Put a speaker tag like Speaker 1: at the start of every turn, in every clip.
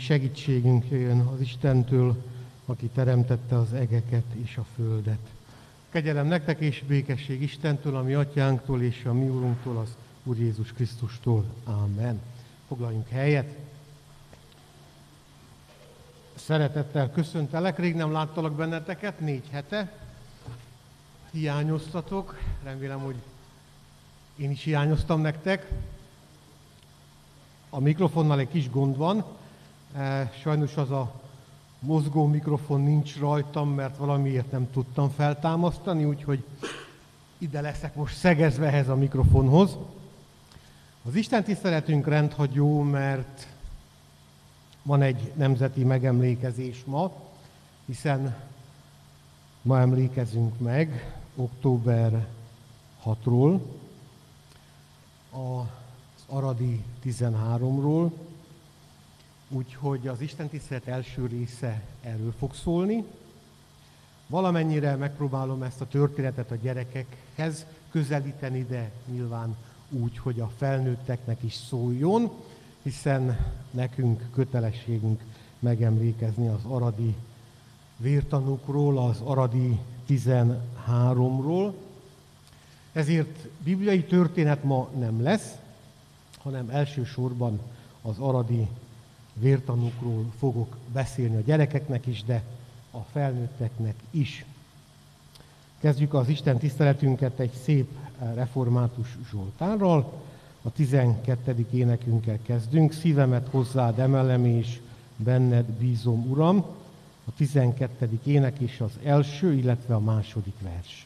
Speaker 1: segítségünk jöjjön az Istentől, aki teremtette az egeket és a földet. Kegyelem nektek és békesség Istentől, a mi atyánktól és a mi Urunktól, az Úr Jézus Krisztustól. Ámen. Foglaljunk helyet. Szeretettel köszöntelek, rég nem láttalak benneteket, 4 hete. Hiányoztatok, remélem, hogy én is hiányoztam nektek. A mikrofonnal egy kis gond van, sajnos az a mozgó mikrofon nincs rajtam, mert valamiért nem tudtam feltámasztani, úgyhogy ide leszek most szegezve ehhez a mikrofonhoz. Az Isten tiszteletünk rendhagyó, mert van egy nemzeti megemlékezés ma, hiszen ma emlékezünk meg október 6-ról, az aradi 13-ról, úgyhogy az Isten tisztelet első része erről fog szólni. Valamennyire megpróbálom ezt a történetet a gyerekekhez közelíteni, de nyilván úgy, hogy a felnőtteknek is szóljon, hiszen nekünk kötelességünk megemlékezni az aradi vértanúkról, az aradi 13-ról. Ezért bibliai történet ma nem lesz, hanem elsősorban az aradi vértanúkról fogok beszélni a gyerekeknek is, de a felnőtteknek is. Kezdjük az Isten tiszteletünket egy szép református zsoltárral. A 12. énekünkkel kezdünk. Szívemet hozzád emelem, és benned bízom, Uram. A 12. ének és az első, illetve a második vers.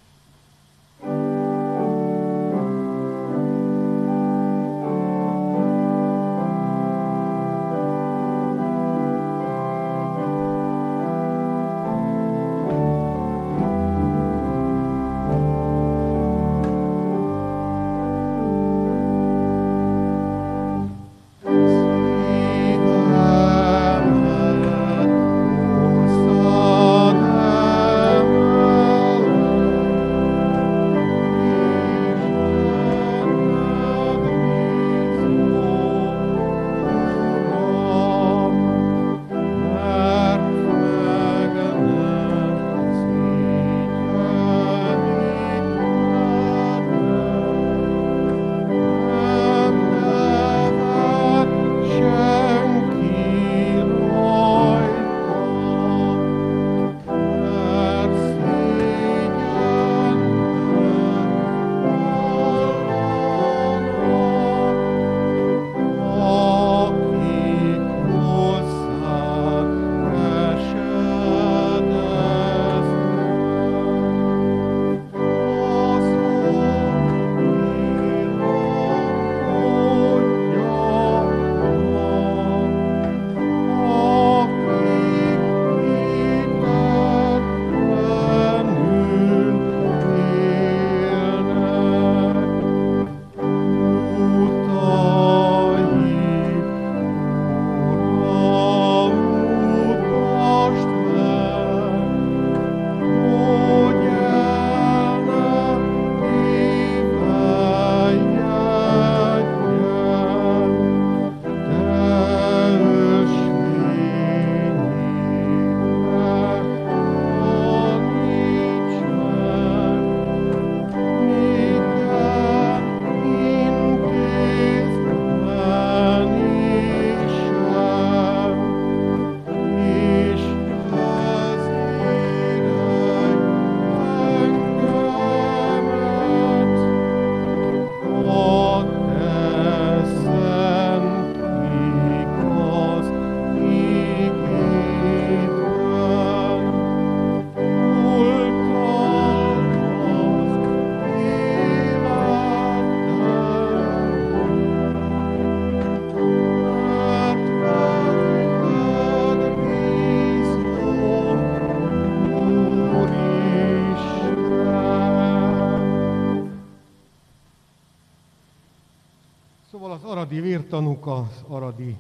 Speaker 1: aradi vértanúk, az aradi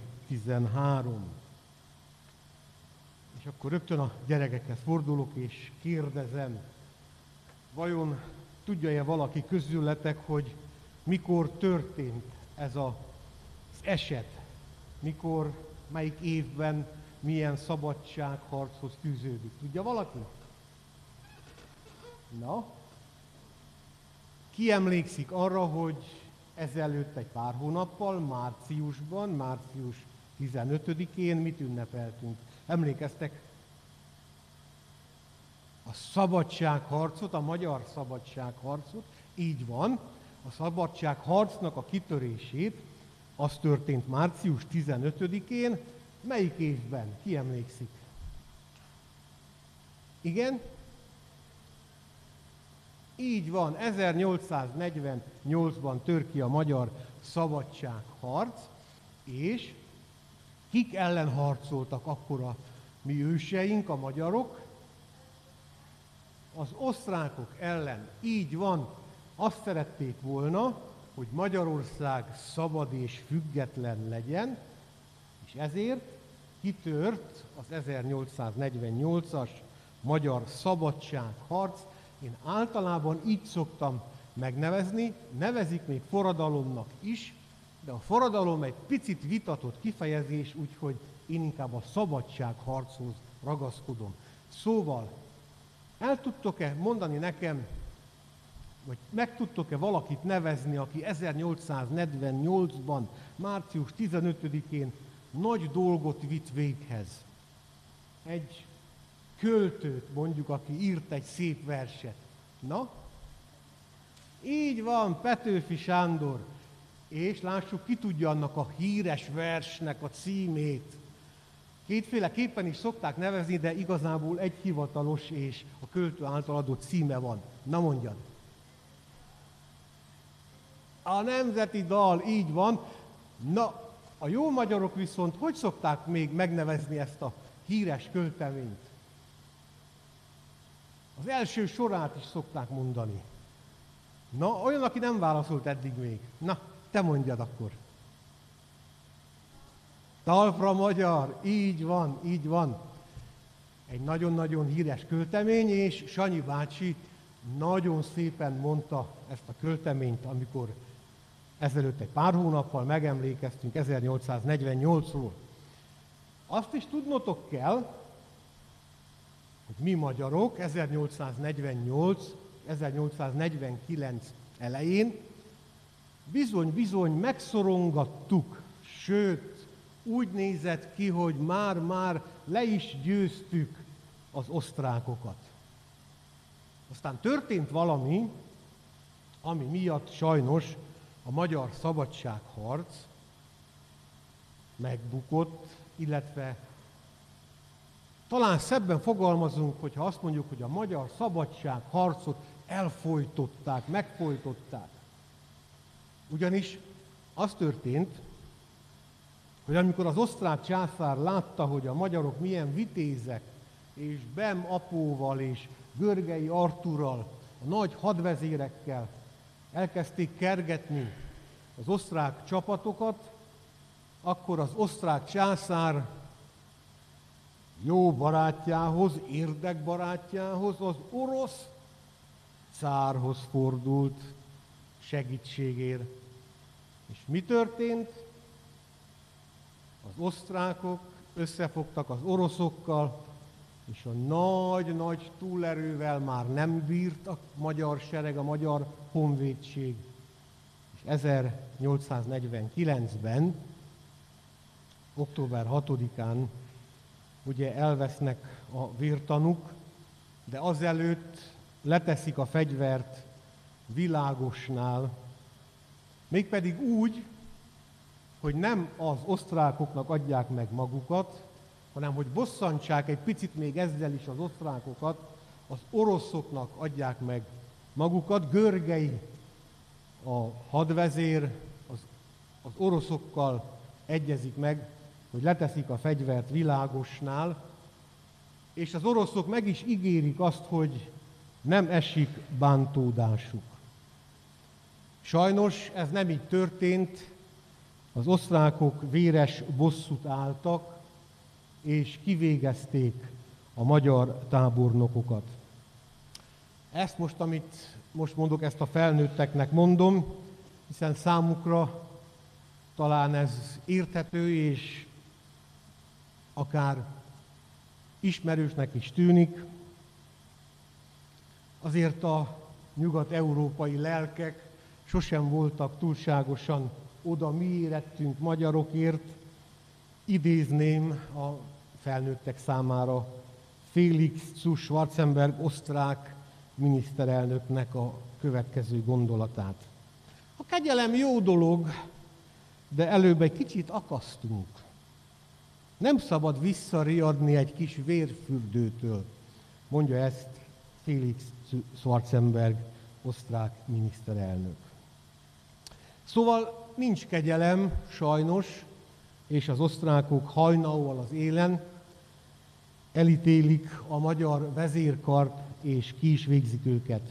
Speaker 1: 13. És akkor rögtön a gyerekekhez fordulok, és kérdezem, vajon tudja-e valaki közületek, hogy mikor történt ez az eset? Mikor melyik évben milyen szabadságharchoz fűződik? Tudja valaki? Na? Ki emlékszik arra, hogy ezelőtt egy pár hónappal, márciusban, március 15-én mit ünnepeltünk? Emlékeztek? A szabadságharcot, a magyar szabadságharcot, így van, a szabadságharcnak a kitörését, az történt március 15-én, melyik évben? Ki emlékszik? Igen? Így van, 1848-ban tör ki a magyar szabadságharc, és kik ellen harcoltak akkor a mi őseink, a magyarok? Az osztrákok ellen. Így van, azt szerették volna, hogy Magyarország szabad és független legyen, és ezért kitört az 1848-as magyar szabadságharc. Én általában így szoktam megnevezni, nevezik még forradalomnak is, de a forradalom egy picit vitatott kifejezés, úgyhogy én inkább a szabadságharchoz ragaszkodom. Szóval, el tudtok-e mondani nekem, vagy meg tudtok-e valakit nevezni, aki 1848-ban, március 15-én nagy dolgot vitt véghez? Egy költőt mondjuk, aki írt egy szép verset. Na? Így van, Petőfi Sándor. És lássuk, ki tudja annak a híres versnek a címét. Kétféleképpen is szokták nevezni, de igazából egy hivatalos és a költő által adott címe van. Na mondjad! A nemzeti dal, így van. Na, a jó magyarok viszont hogy szokták még megnevezni ezt a híres költeményt? Az első sorát is szokták mondani. Na, olyan, aki nem válaszolt eddig még. Na, te mondjad akkor. Talpra magyar, így van, így van. Egy nagyon-nagyon híres költemény, és Sanyi bácsi nagyon szépen mondta ezt a költeményt, amikor ezelőtt egy pár hónappal megemlékeztünk 1848-ról. Azt is tudnotok kell, hogy mi magyarok 1848-1849 elején bizony-bizony megszorongattuk, sőt, úgy nézett ki, hogy már le is győztük az osztrákokat. Aztán történt valami, ami miatt sajnos a magyar szabadságharc megbukott, illetve talán szebben fogalmazunk, hogyha azt mondjuk, hogy a magyar szabadságharcot elfojtották, megfojtották. Ugyanis az történt, hogy amikor az osztrák császár látta, hogy a magyarok milyen vitézek, és Bem apóval és Görgei Artúrral, a nagy hadvezérekkel elkezdték kergetni az osztrák csapatokat, akkor az osztrák császár jó barátjához, érdekbarátjához, az orosz cárhoz fordult segítségért. És mi történt? Az osztrákok összefogtak az oroszokkal, és a nagy-nagy túlerővel már nem bírt a magyar sereg, a magyar honvédség. És 1849-ben, október 6-án ugye elvesznek a vértanúk, de azelőtt leteszik a fegyvert Világosnál, mégpedig úgy, hogy nem az osztrákoknak adják meg magukat, hanem hogy bosszantsák egy picit még ezzel is az osztrákokat, az oroszoknak adják meg magukat. Görgei, a hadvezér, az oroszokkal egyezik meg, hogy leteszik a fegyvert Világosnál, és az oroszok meg is ígérik azt, hogy nem esik bántódásuk. Sajnos ez nem így történt, az osztrákok véres bosszút álltak, és kivégezték a magyar tábornokokat. Ezt most, amit most mondok, ezt a felnőtteknek mondom, hiszen számukra talán ez érthető, és akár ismerősnek is tűnik, azért a nyugat-európai lelkek sosem voltak túlságosan oda mi érettünk magyarokért. Idézném a felnőttek számára Felix zu Schwarzenberg osztrák miniszterelnöknek a következő gondolatát. A kegyelem jó dolog, de előbb egy kicsit akasztunk. Nem szabad visszariadni egy kis vérfürdőtől, mondja ezt Felix zu Schwarzenberg osztrák miniszterelnök. Szóval nincs kegyelem, sajnos, és az osztrákok hajnalval az élen elítélik a magyar vezérkart, és ki is végzik őket.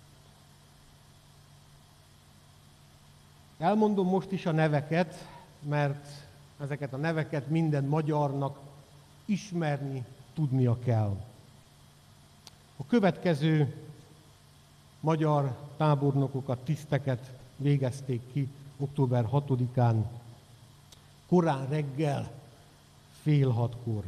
Speaker 1: Elmondom most is a neveket, mert ezeket a neveket minden magyarnak ismerni, tudnia kell. A következő magyar tábornokokat, tiszteket végezték ki október 6-án, korán reggel, 5:30-kor.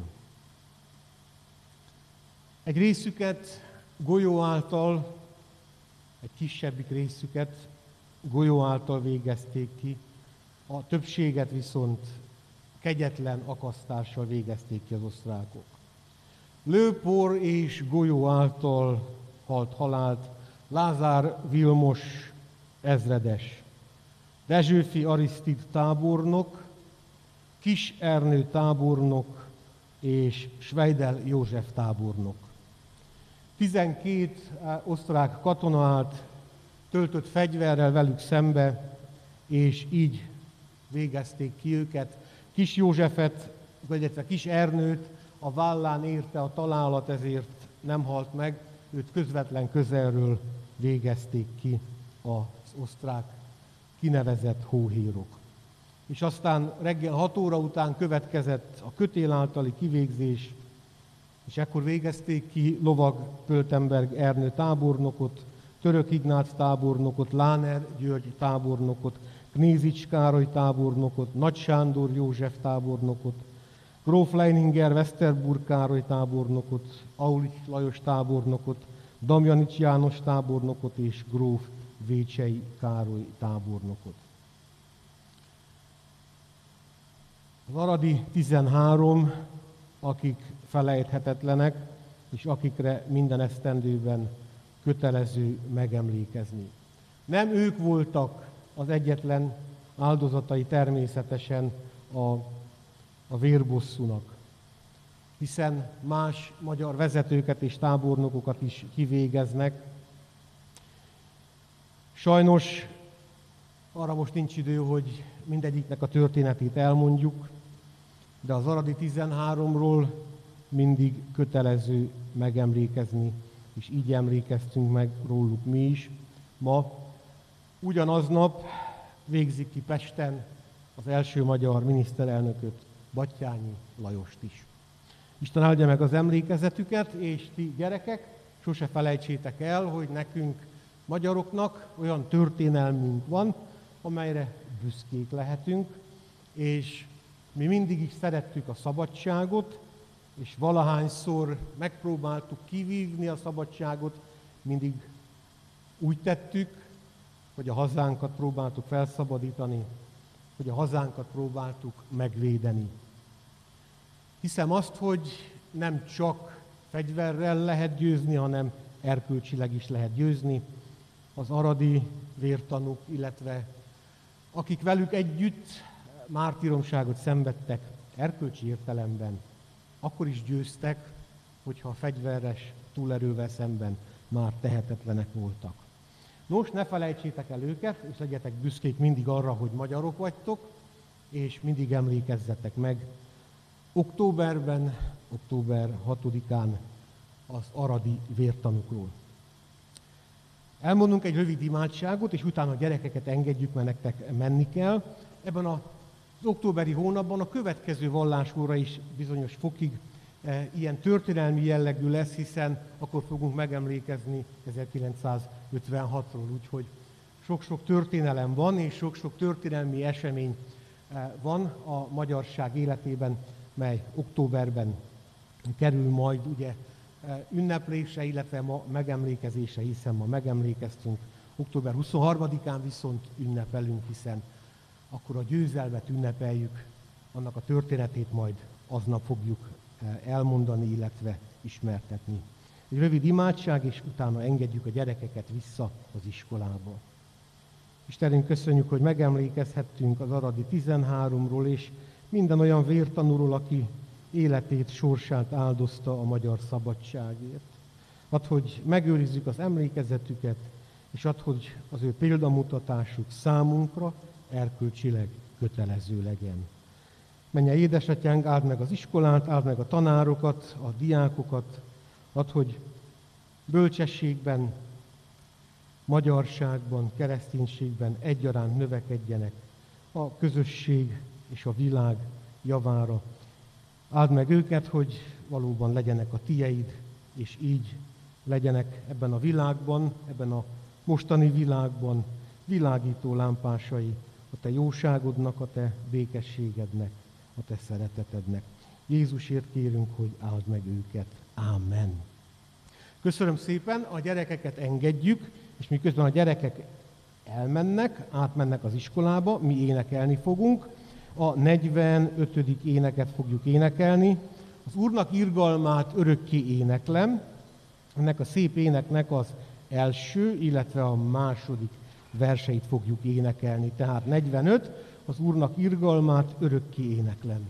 Speaker 1: Egy részüket golyó által, egy kisebbik részüket golyó által végezték ki, a többséget viszont kegyetlen akasztással végezték ki az osztrákok. Lőpor és golyó által halt halált Lázár Vilmos ezredes, Dezsőfi Arisztid tábornok, Kis Ernő tábornok és Schweidel József tábornok. 12 osztrák katona állt töltött fegyverrel velük szembe, és így végezték ki őket. Kis Józsefet, illetve Kis Ernőt a vállán érte a találat, ezért nem halt meg, őt közvetlen közelről végezték ki az osztrák kinevezett hóhérok. És aztán reggel 6 óra után következett a kötél általi kivégzés, és ekkor végezték ki Lovag Pöltenberg Ernő tábornokot, Török Ignác tábornokot, Láner György tábornokot, Knézics Károly tábornokot, Nagy Sándor József tábornokot, Gróf Leininger Westerburg Károly tábornokot, Aulich Lajos tábornokot, Damjanics János tábornokot és gróf Vécsei Károly tábornokot. Az aradi 13, akik felejthetetlenek, és akikre minden esztendőben kötelező megemlékezni. Nem ők voltak az egyetlen áldozatai természetesen a vérbosszúnak, hiszen más magyar vezetőket és tábornokokat is kivégeznek. Sajnos arra most nincs idő, hogy mindegyiknek a történetét elmondjuk, de az aradi 13-ról mindig kötelező megemlékezni, és így emlékeztünk meg róluk mi is. Ma ugyanaznap végzik ki Pesten az első magyar miniszterelnököt, Batthyány Lajost is. Isten áldja meg az emlékezetüket, és ti gyerekek, sose felejtsétek el, hogy nekünk magyaroknak olyan történelmünk van, amelyre büszkék lehetünk, és mi mindig is szerettük a szabadságot, és valahányszor megpróbáltuk kivívni a szabadságot, mindig úgy tettük, hogy a hazánkat próbáltuk felszabadítani, hogy a hazánkat próbáltuk megvédeni. Hiszem azt, hogy nem csak fegyverrel lehet győzni, hanem erkölcsileg is lehet győzni. Az aradi vértanúk, illetve akik velük együtt mártíromságot szenvedtek erkölcsi értelemben, akkor is győztek, hogyha a fegyveres túlerővel szemben már tehetetlenek voltak. Nos, ne felejtsétek el őket, és legyetek büszkék mindig arra, hogy magyarok vagytok, és mindig emlékezzetek meg októberben, október 6-án az aradi vértanúkról. Elmondunk egy rövid imádságot, és utána a gyerekeket engedjük, mert nektek menni kell. Ebben az októberi hónapban a következő vallásóra is bizonyos fokig ilyen történelmi jellegű lesz, hiszen akkor fogunk megemlékezni 1956-ról, úgyhogy sok-sok történelem van, és sok-sok történelmi esemény van a magyarság életében mely októberben kerül majd ugye ünneplésre, illetve ma megemlékezésre, hiszen ma megemlékeztünk. Október 23-án viszont ünnepelünk, hiszen akkor a győzelmet ünnepeljük, annak a történetét majd aznap fogjuk elmondani, illetve ismertetni. Egy rövid imádság, és utána engedjük a gyerekeket vissza az iskolába. Istenünk, köszönjük, hogy megemlékezhettünk az aradi 13-ról, és minden olyan vértanúról, aki életét, sorsát áldozta a magyar szabadságért. Add, hogy megőrizzük az emlékezetüket, és add, hogy az ő példamutatásuk számunkra erkölcsileg kötelező legyen. Menje, édesatyánk, áld meg az iskolát, áld meg a tanárokat, a diákokat, add, hogy bölcsességben, magyarságban, kereszténységben egyaránt növekedjenek a közösség és a világ javára. Áld meg őket, hogy valóban legyenek a tieid, és így legyenek ebben a világban, ebben a mostani világban világító lámpásai a te jóságodnak, a te békességednek, a te szeretetednek. Jézusért kérünk, hogy áld meg őket. Ámen. Köszönöm szépen, a gyerekeket engedjük, és miközben a gyerekek elmennek, átmennek az iskolába, mi énekelni fogunk. A 45. éneket fogjuk énekelni. Az Úrnak irgalmát örökké éneklem. Ennek a szép éneknek az első, illetve a második verseit fogjuk énekelni. Tehát 45, az Úrnak irgalmát örökké éneklem.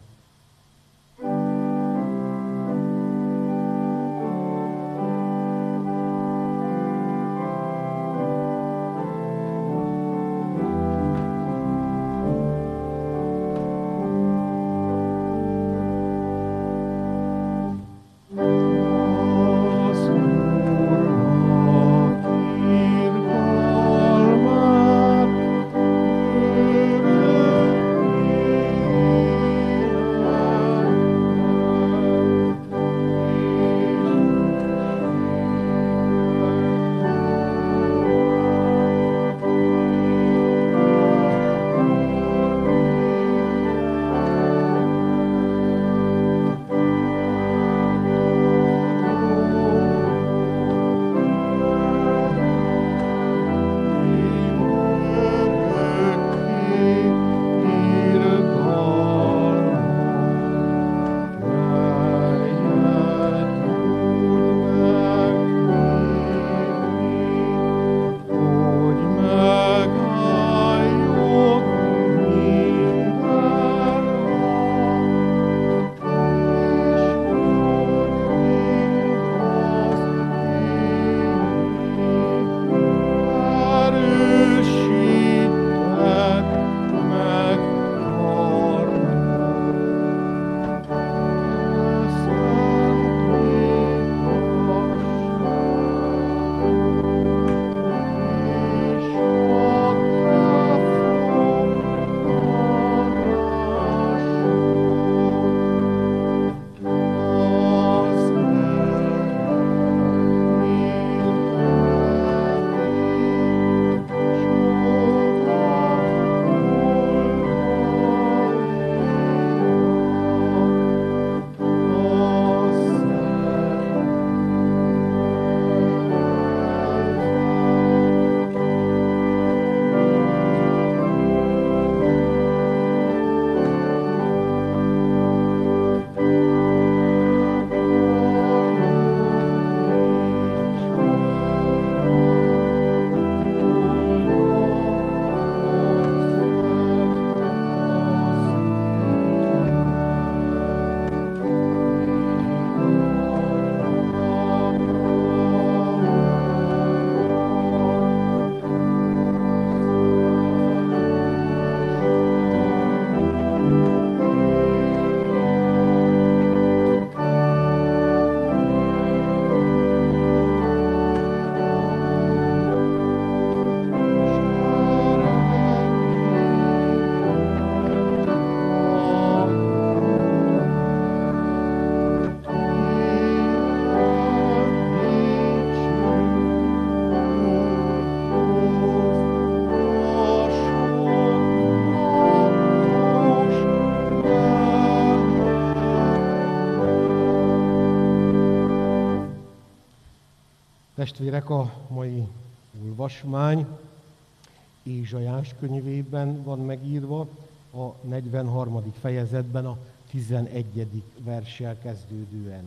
Speaker 1: Testvérek, a mai olvasmány Ézsaiás könyvében van megírva, a 43. fejezetben a 11. verssel kezdődően.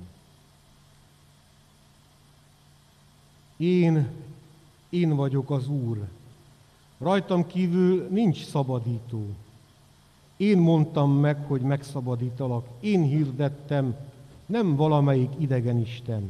Speaker 1: Én vagyok az Úr, rajtam kívül nincs szabadító. Én mondtam meg, hogy megszabadítalak, én hirdettem, nem valamelyik idegen isten.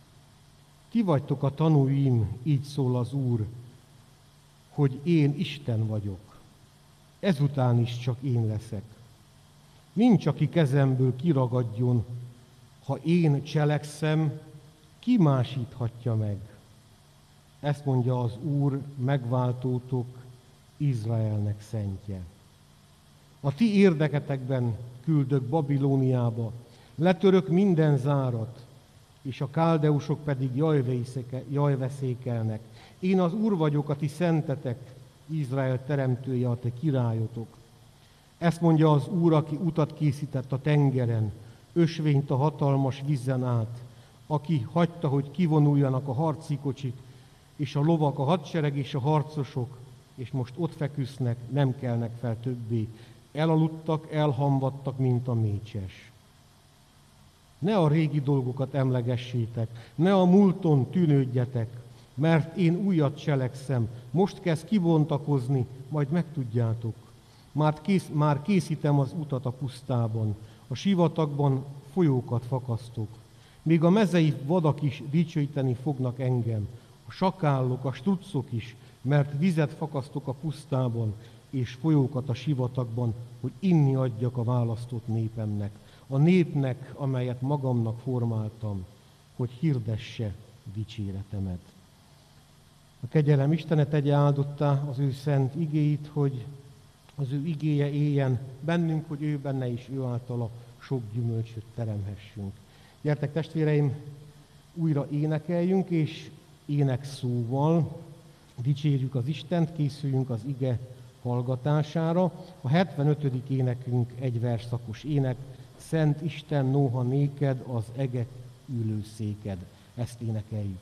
Speaker 1: Ti vagytok a tanúim, így szól az Úr, hogy én Isten vagyok. Ezután is csak én leszek. Nincs, aki kezemből kiragadjon. Ha én cselekszem, ki másíthatja meg? Ezt mondja az Úr, megváltótok, Izraelnek szentje. A ti érdeketekben küldök Babilóniába, letörök minden zárat, és a káldeusok pedig jajveszékelnek. Én az Úr vagyok, a ti szentetek, Izrael teremtője, a te királyotok. Ezt mondja az Úr, aki utat készített a tengeren, ösvényt a hatalmas vízen át, aki hagyta, hogy kivonuljanak a harci kocsik, és a lovak, a hadsereg és a harcosok, és most ott feküsznek, nem kelnek fel többé. Elaludtak, elhamvadtak, mint a mécses. Ne a régi dolgokat emlegessétek, ne a múlton tűnődjetek, mert én újat cselekszem, most kezd kibontakozni, majd megtudjátok. Már készítem az utat a pusztában, a sivatagban folyókat fakasztok. Még a mezei vadak is dicsőíteni fognak engem, a sakállok, a struccok is, mert vizet fakasztok a pusztában, és folyókat a sivatagban, hogy inni adjak a választott népemnek, a népnek, amelyet magamnak formáltam, hogy hirdesse dicséretemet. A kegyelem Istene tegye áldottá az ő szent igéit, hogy az ő igéje éljen bennünk, hogy ő benne is, ő általa sok gyümölcsöt teremhessünk. Gyertek testvéreim, újra énekeljünk, és énekszóval dicsérjük az Istent, készüljünk az ige hallgatására. A 75. énekünk egy versszakos ének, Szent Isten, nóha néked az egek ülőszéked. Ezt énekeljük.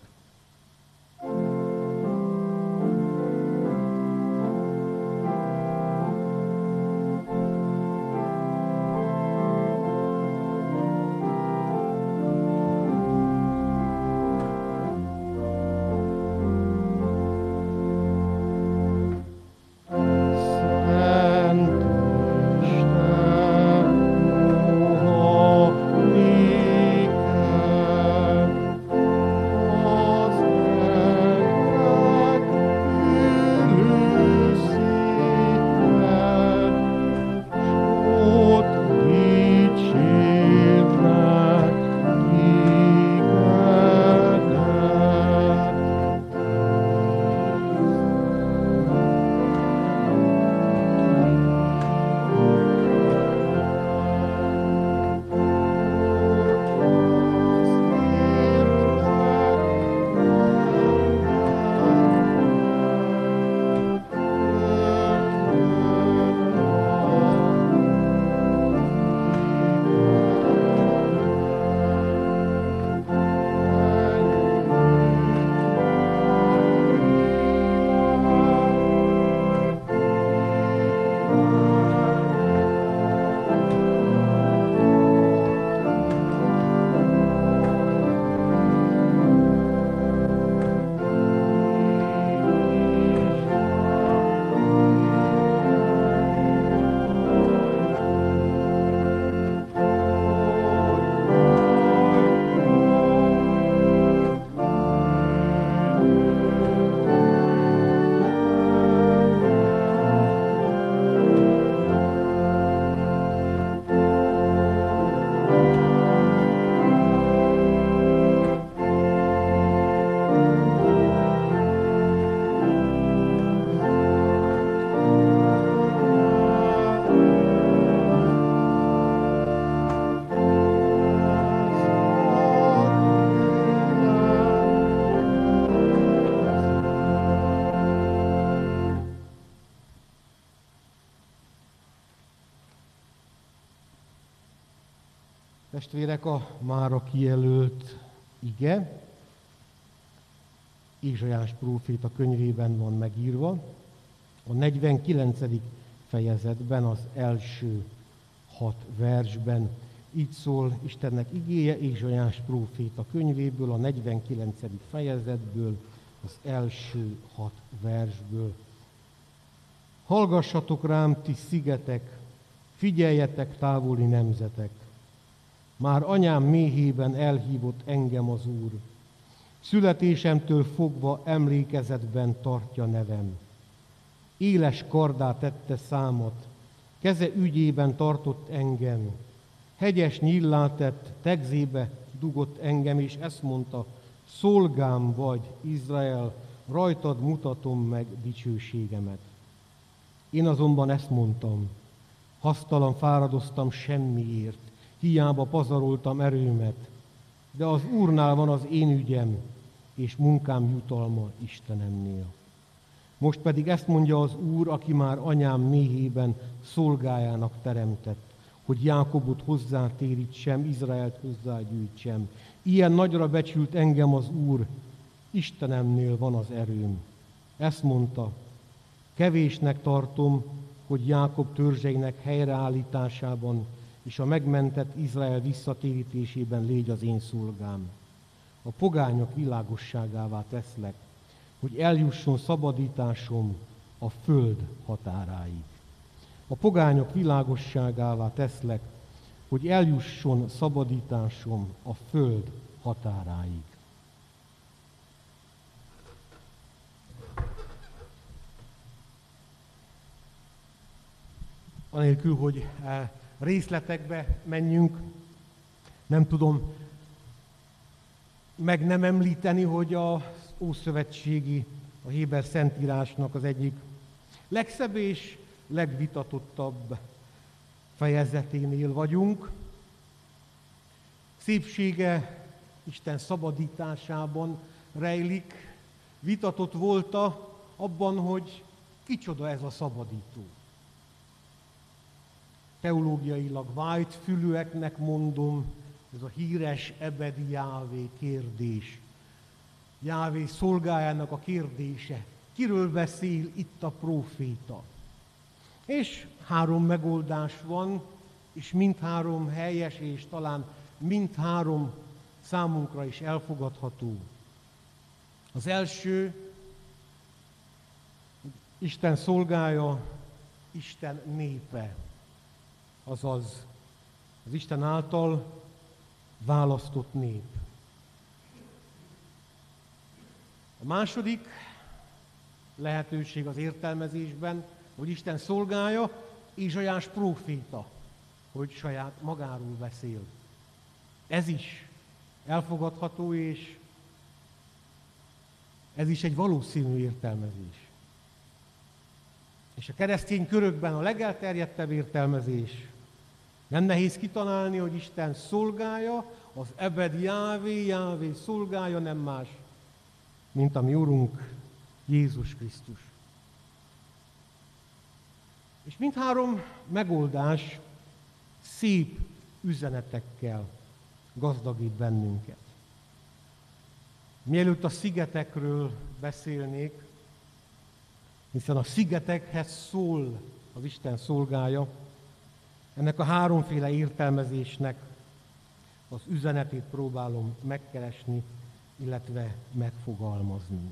Speaker 1: Testvérek, a mára kijelölt ige Ézsaiás próféta könyvében van megírva, a 49. fejezetben, az első 6 versben. Így szól Istennek igéje Ézsaiás próféta könyvéből, a 49. fejezetből, az első 6 versből. Hallgassatok rám, ti szigetek, figyeljetek, távoli nemzetek. Már anyám méhében elhívott engem az Úr. Születésemtől fogva emlékezetben tartja nevem. Éles kardá tette számat, keze ügyében tartott engem. Hegyes nyíllá tett, tegzébe dugott engem, és ezt mondta, szolgám vagy, Izrael, rajtad mutatom meg dicsőségemet. Én azonban ezt mondtam, hasztalan fáradoztam semmiért, hiába pazaroltam erőmet, de az Úrnál van az én ügyem, és munkám jutalma Istenemnél. Most pedig ezt mondja az Úr, aki már anyám méhében szolgájának teremtett, hogy Jákobot hozzátérítsem, Izraelt hozzágyűjtsem. Ilyen nagyra becsült engem az Úr, Istenemnél van az erőm. Ezt mondta, kevésnek tartom, hogy Jákob törzseinek helyreállításában és a megmentett Izrael visszatérítésében légy az én szolgám. A pogányok világosságává teszlek, hogy eljusson szabadításom a föld határáig. A pogányok világosságává teszlek, hogy eljusson szabadításom a föld határáig. Anélkül, hogy részletekbe menjünk, nem tudom meg nem említeni, hogy az ószövetségi, a Héber Szentírásnak az egyik legszebb és legvitatottabb fejezeténél vagyunk. Szépsége Isten szabadításában rejlik, vitatott volt abban, hogy kicsoda ez a szabadító. Teológiailag vájtfülűeknek mondom, ez a híres ebedi Jávé kérdés. Jávé szolgájának a kérdése. Kiről beszél itt a próféta? És 3 megoldás van, és mindhárom helyes, és talán mindhárom számunkra is elfogadható. Az első, Isten szolgája, Isten népe, azaz az Isten által választott nép. A második lehetőség az értelmezésben, hogy Isten szolgája, Ézsaiás próféta, hogy saját magáról beszél. Ez is elfogadható, és ez is egy valószínű értelmezés. És a keresztény körökben a legelterjedtebb értelmezés, nem nehéz kitalálni, hogy Isten szolgája, az ebed Jávé szolgája nem más, mint a mi Urunk Jézus Krisztus. És mindhárom megoldás szép üzenetekkel gazdagít bennünket. Mielőtt a szigetekről beszélnék, hiszen a szigetekhez szól az Isten szolgája, ennek a háromféle értelmezésnek az üzenetét próbálom megkeresni, illetve megfogalmazni.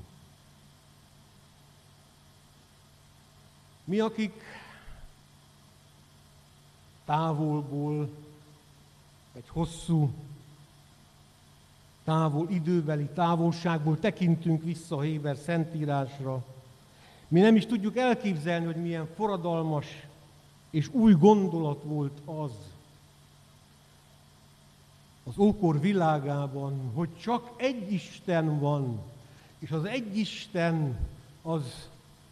Speaker 1: Mi, akik távolból, egy hosszú időbeli távolságból tekintünk vissza a Héber Szentírásra, mi nem is tudjuk elképzelni, hogy milyen forradalmas és új gondolat volt az ókor világában, hogy csak egy Isten van, és az egy Isten az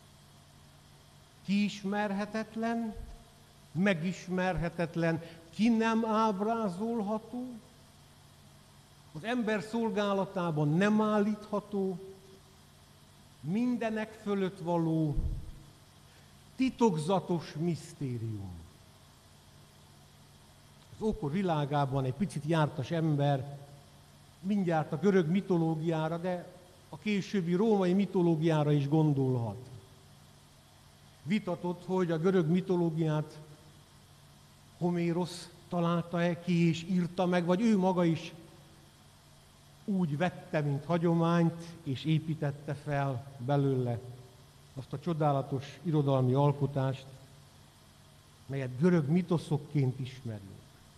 Speaker 1: kiismerhetetlen, megismerhetetlen, ki nem ábrázolható, az ember szolgálatában nem állítható, mindenek fölött való, titokzatos misztérium. Az ókor világában egy picit jártas ember mindjárt a görög mitológiára, de a későbbi római mitológiára is gondolhat. Vitatott, hogy a görög mitológiát Homérosz találta-e ki és írta meg, vagy ő maga is úgy vette, mint hagyományt, és építette fel belőle azt a csodálatos irodalmi alkotást, melyet görög mitoszokként ismerünk.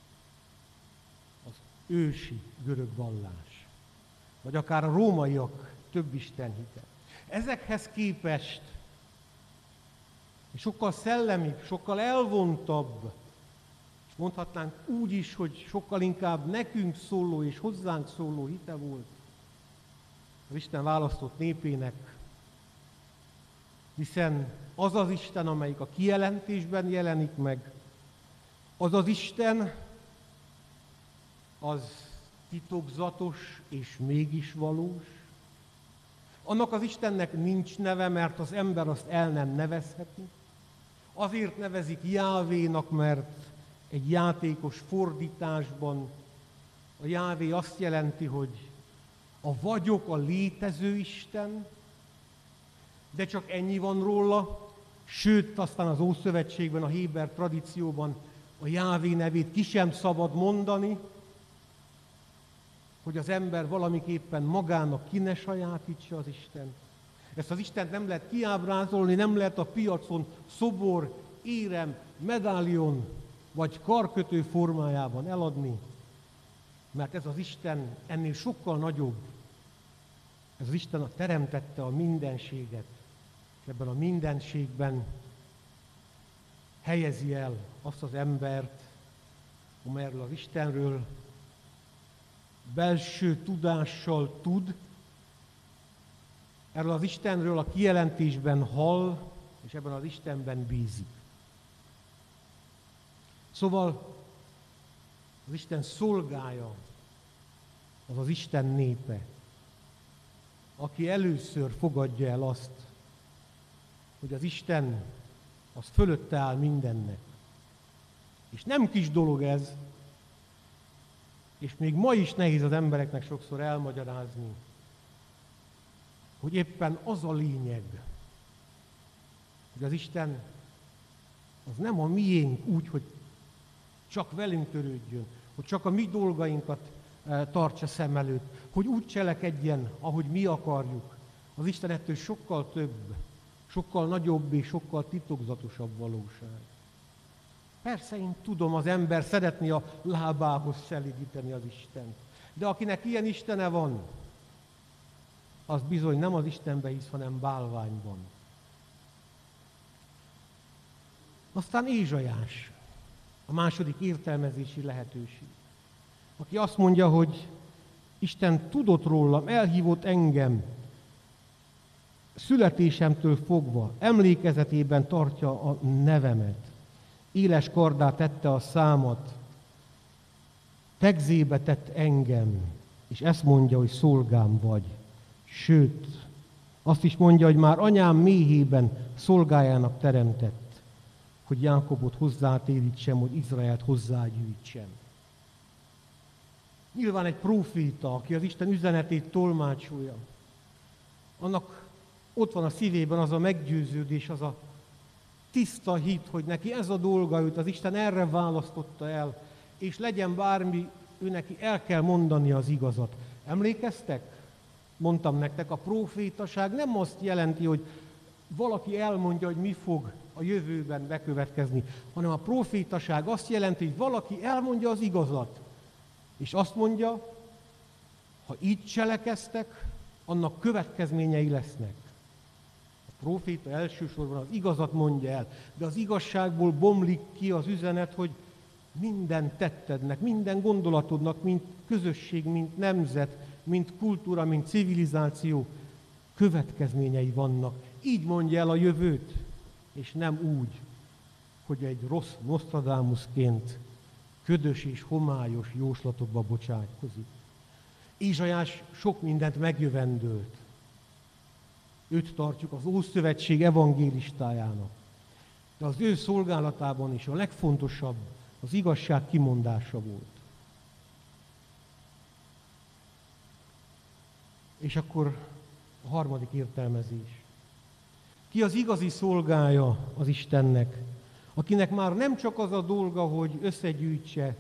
Speaker 1: Az ősi görög vallás, vagy akár a rómaiak több istenhite. Ezekhez képest sokkal szellemibb, sokkal elvontabb, és mondhatnánk úgy is, hogy sokkal inkább nekünk szóló és hozzánk szóló hite volt az Isten választott népének, hiszen az az Isten, amelyik a kijelentésben jelenik meg, az az Isten, az titokzatos és mégis valós. Annak az Istennek nincs neve, mert az ember azt el nem nevezheti. Azért nevezik Jávénak, mert egy játékos fordításban a Jávé azt jelenti, hogy a vagyok, a létező Isten, de csak ennyi van róla, sőt, aztán az Ószövetségben, a héber tradícióban a Jávé nevét ki sem szabad mondani, hogy az ember valamiképpen magának ki ne sajátítsa az Istent. Ezt az Istent nem lehet kiábrázolni, nem lehet a piacon szobor, érem, medálion vagy karkötő formájában eladni, mert ez az Isten ennél sokkal nagyobb. Ez az Isten teremtette a mindenséget, és ebben a mindenségben helyezi el azt az embert, amelyről az Istenről belső tudással tud, erről az Istenről a kijelentésben hall, és ebben az Istenben bízik. Szóval az Isten szolgája, az az Isten népe, aki először fogadja el azt, hogy az Isten az fölötte áll mindennek. És nem kis dolog ez, és még ma is nehéz az embereknek sokszor elmagyarázni, hogy éppen az a lényeg, hogy az Isten az nem a miénk úgy, hogy csak velünk törődjön, hogy csak a mi dolgainkat tartsa szem előtt, hogy úgy cselekedjen, ahogy mi akarjuk. Az Isten ettől sokkal több, sokkal nagyobb és sokkal titokzatosabb valóság. Persze én tudom, az ember szeretné a lábához szelídíteni az Istent. De akinek ilyen istene van, az bizony nem az Istenbe hisz, hanem bálványban. Aztán Ézsaiás, a második értelmezési lehetőség, aki azt mondja, hogy Isten tudott rólam, elhívott engem, születésemtől fogva, emlékezetében tartja a nevemet, éles kardá tette a számat, tegzébe tett engem, és ezt mondja, hogy szolgám vagy. Sőt, azt is mondja, hogy már anyám méhében szolgájának teremtett, hogy Jákobot hozzátérítsem, hogy Izraelt hozzágyűjtsem. Nyilván egy próféta, aki az Isten üzenetét tolmácsolja, annak ott van a szívében az a meggyőződés, az a tiszta hit, hogy neki ez a dolga, őt az Isten erre választotta el, és legyen bármi, ő neki el kell mondani az igazat. Emlékeztek? Mondtam nektek, a prófétaság nem azt jelenti, hogy valaki elmondja, hogy mi fog a jövőben bekövetkezni, hanem a prófétaság azt jelenti, hogy valaki elmondja az igazat, és azt mondja, ha így cselekeztek, annak következményei lesznek. A próféta elsősorban az igazat mondja el, de az igazságból bomlik ki az üzenet, hogy minden tettednek, minden gondolatodnak, mint közösség, mint nemzet, mint kultúra, mint civilizáció következményei vannak. Így mondja el a jövőt, és nem úgy, hogy egy rossz Nostradamusként ködös és homályos jóslatokba bocsátkozik. Ézsaiás sok mindent megjövendőlt. Őt tartjuk az Ószövetség evangélistájának. De az ő szolgálatában is a legfontosabb az igazság kimondása volt. És akkor A harmadik értelmezés. Ki az igazi szolgája az Istennek, akinek már nem csak az a dolga, hogy összegyűjtse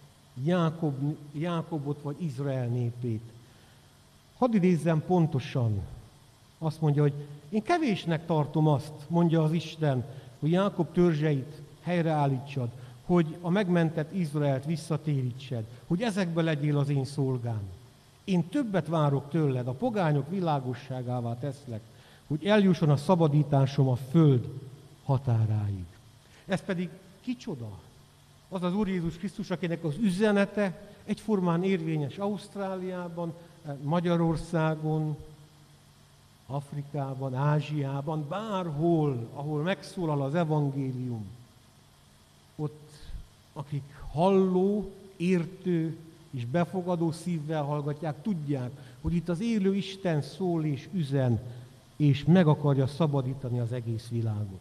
Speaker 1: Jákobot vagy Izrael népét. Hadd idézzem pontosan. Azt mondja, hogy én kevésnek tartom azt, mondja az Isten, hogy Jákob törzseit helyreállítsad, hogy a megmentett Izraelt visszatérítsed, hogy ezekbe legyél az én szolgám. Én többet várok tőled, a pogányok világosságává teszlek, hogy eljusson a szabadításom a föld határáig. Ez pedig kicsoda? Az az Úr Jézus Krisztus, akinek az üzenete egyformán érvényes Ausztráliában, Magyarországon, Afrikában, Ázsiában, bárhol, ahol megszólal az evangélium. Ott, akik halló, értő és befogadó szívvel hallgatják, tudják, hogy itt az élő Isten szól és üzen, és meg akarja szabadítani az egész világot.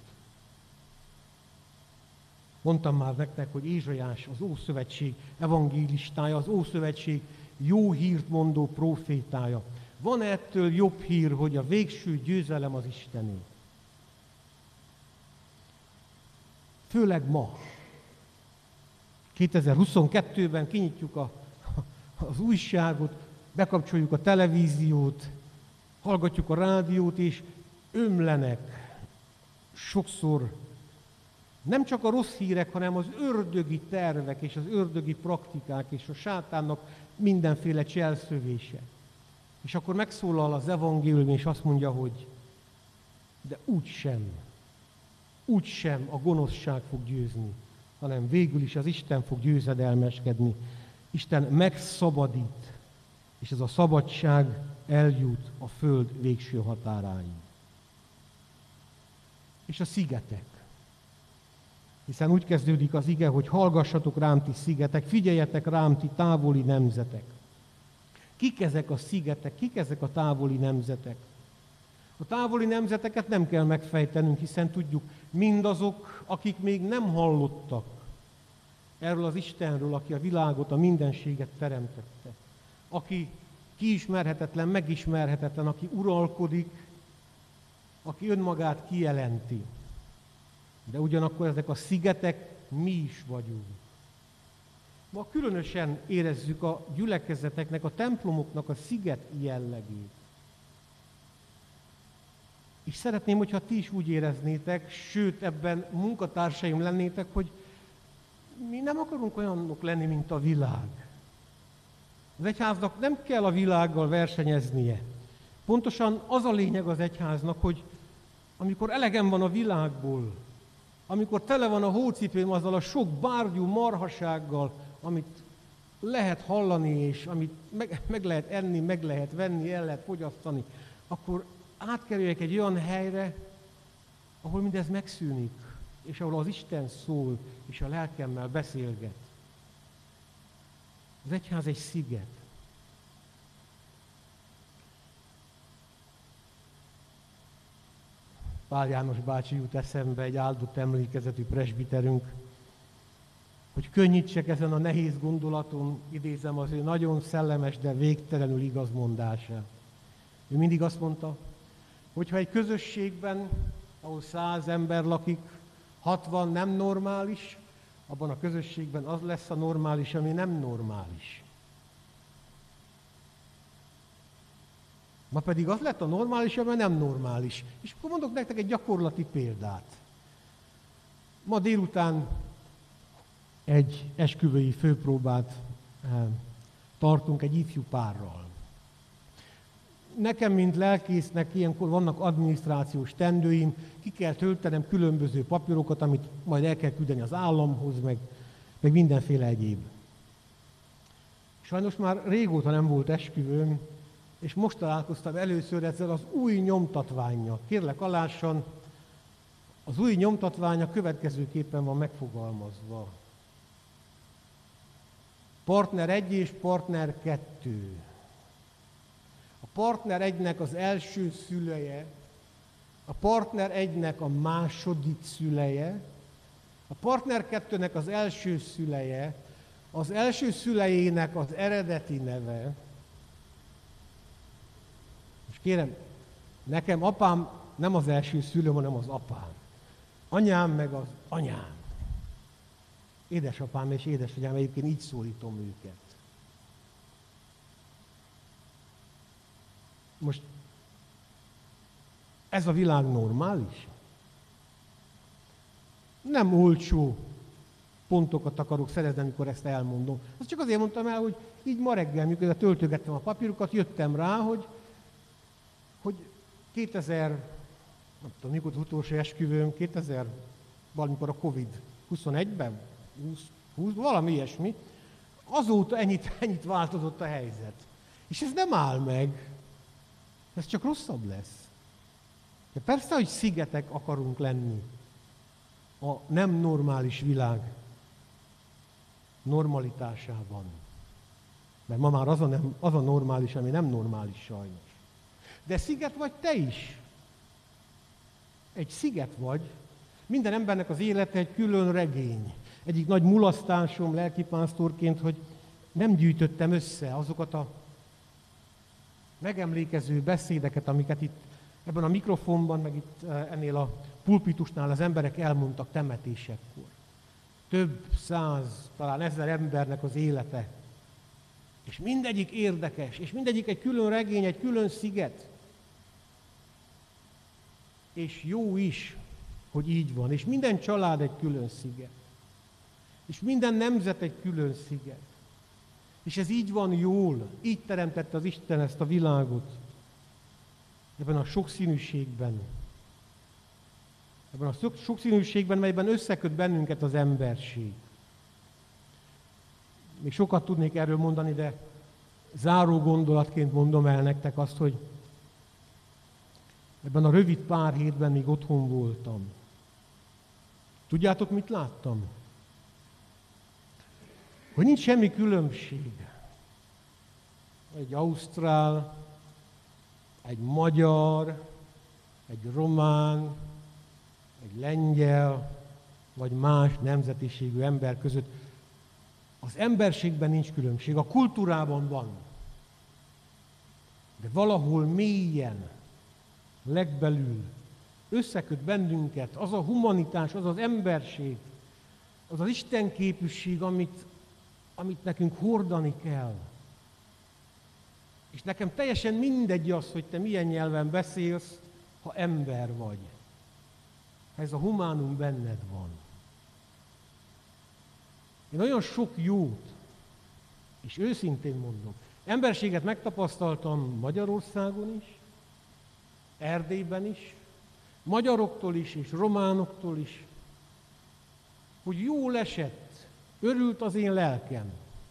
Speaker 1: Mondtam már nektek, hogy Ézsaiás az Ószövetség evangélistája, az Ószövetség jó hírt mondó profétája. Van ettől jobb hír, hogy a végső győzelem az Istené? Főleg ma. 2022-ben kinyitjuk az újságot, bekapcsoljuk a televíziót, hallgatjuk a rádiót, és ömlenek sokszor nem csak a rossz hírek, hanem az ördögi tervek és az ördögi praktikák és a sátánnak mindenféle cselszövése. És akkor megszólal az evangélium, és azt mondja, hogy de úgysem a gonoszság fog győzni, hanem végül is az Isten fog győzedelmeskedni. Isten megszabadít, és ez a szabadság eljut a föld végső határáig. És a szigetek. Hiszen úgy kezdődik az ige, hogy hallgassatok rám ti szigetek, figyeljetek rám ti távoli nemzetek. Kik ezek a szigetek, kik ezek a távoli nemzetek? A távoli nemzeteket nem kell megfejtenünk, hiszen tudjuk, mindazok, akik még nem hallottak erről az Istenről, aki a világot, a mindenséget teremtette. Aki kiismerhetetlen, megismerhetetlen, aki uralkodik, aki önmagát kijelenti. De ugyanakkor ezek a szigetek mi is vagyunk. Ma különösen érezzük a gyülekezeteknek, a templomoknak a sziget jellegét. És szeretném, hogyha ti is úgy éreznétek, sőt ebben munkatársaim lennétek, hogy mi nem akarunk olyanok lenni, mint a világ. Az egyháznak nem kell a világgal versenyeznie. Pontosan az a lényeg az egyháznak, hogy amikor elegem van a világból, amikor tele van a hócipőm azzal a sok bárgyú marhasággal, amit lehet hallani, és amit meg lehet enni, meg lehet venni, el lehet fogyasztani, akkor átkerüljek egy olyan helyre, ahol mindez megszűnik, és ahol az Isten szól, és a lelkemmel beszélget. Az egyház egy sziget. Pál János bácsi jut eszembe, egy áldott emlékezetű presbiterünk, hogy könnyítsek ezen a nehéz gondolaton, idézem az ő nagyon szellemes, de végtelenül igaz mondását. Ő mindig azt mondta, hogyha egy közösségben, ahol 100 ember lakik, 60 nem normális, abban a közösségben az lesz a normális, ami nem normális. Ma pedig az lett a normális, ami nem normális. És akkor mondok nektek egy gyakorlati példát. Ma délután egy esküvői főpróbát tartunk egy ifjú párral. Nekem, mint lelkésznek, ilyenkor vannak adminisztrációs teendőim, ki kell töltenem különböző papírokat, amit majd el kell küldeni az államhoz, meg mindenféle egyéb. Sajnos már régóta nem volt esküvőm, és most találkoztam először ezzel az új nyomtatvánnyal. Kérlek, alássan, az új nyomtatványa következőképpen van megfogalmazva. Partner 1 és partner 2. A partner 1-nek az első szüleje, a partner 1-nek a második szüleje, a partner 2-nek az első szüleje, az első szülejének az eredeti neve. És kérem, Nekem apám nem az első szülőm, hanem az apám. Anyám meg az anyám. Édesapám és édesanyám, egyébként így szólítom őket. Most ez a világ normális? Nem olcsó pontokat akarok szerezni, amikor ezt elmondom. Azt csak azért mondtam el, hogy így ma reggel, mikor töltögettem a papírokat, jöttem rá, hogy 2000, nem tudom, mikor az utolsó esküvőm, 2000, valamikor a Covid 21-ben, 20, valami ilyesmi, azóta ennyit változott a helyzet. És ez nem áll meg, ez csak rosszabb lesz. De persze, hogy szigetek akarunk lenni a nem normális világ normalitásában. Mert ma már az a normális, ami nem normális sajnos. De sziget vagy te is. Egy sziget vagy. Minden embernek az élete egy külön regény. Egyik nagy mulasztásom lelkipásztorként, hogy nem gyűjtöttem össze azokat a megemlékező beszédeket, amiket itt ebben a mikrofonban, meg itt ennél a pulpitusnál az emberek elmondtak temetésekkor. Több száz, talán 1000 embernek az élete. És mindegyik érdekes, és mindegyik egy külön regény, egy külön sziget. És jó is, hogy így van. És minden család egy külön sziget. És minden nemzet egy külön sziget. És ez így van jól. Így teremtette az Isten ezt a világot. Ebben a sokszínűségben. Ebben a sokszínűségben, melyben összeköt bennünket az emberség. Még sokat tudnék erről mondani, de záró gondolatként mondom el nektek azt, hogy ebben a rövid pár hétben még otthon voltam. Tudjátok, mit láttam? Hogy nincs semmi különbség. Egy ausztrál, egy magyar, egy román, egy lengyel, vagy más nemzetiségű ember között. Az emberségben nincs különbség, a kultúrában van. De valahol mélyen, legbelül összeköt bennünket az a humanitás, az az emberség, az az istenképűség, amit nekünk hordani kell. És nekem teljesen mindegy az, hogy te milyen nyelven beszélsz, ha ember vagy. Ez a humánum benned van. Én olyan sok jót, és őszintén mondom, emberséget megtapasztaltam Magyarországon is, Erdélyben is, magyaroktól is, és románoktól is, hogy jól esett, örült az én lelkem.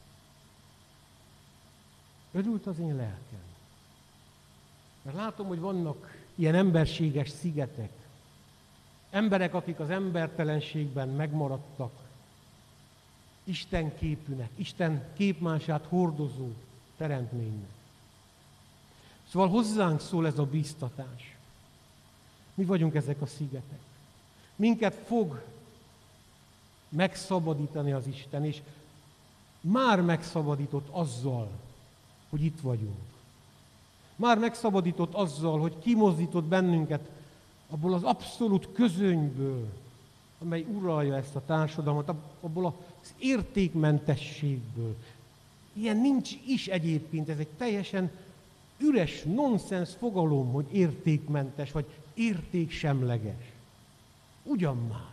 Speaker 1: Örült az én lelkem. Mert látom, hogy vannak ilyen emberséges szigetek. Emberek, akik az embertelenségben megmaradtak. Isten képűnek, Isten képmását hordozó teremtménynek. Szóval hozzánk szól ez a bíztatás. Mi vagyunk ezek a szigetek. Minket fog megszabadítani az Isten, és már megszabadított azzal, hogy itt vagyunk. Már megszabadított azzal, hogy kimozdított bennünket abból az abszolút közönyből, amely uralja ezt a társadalmat, abból az értékmentességből. Ilyen nincs is egyébként, ez egy teljesen üres, nonsens fogalom, hogy értékmentes, vagy értéksemleges. Ugyan már.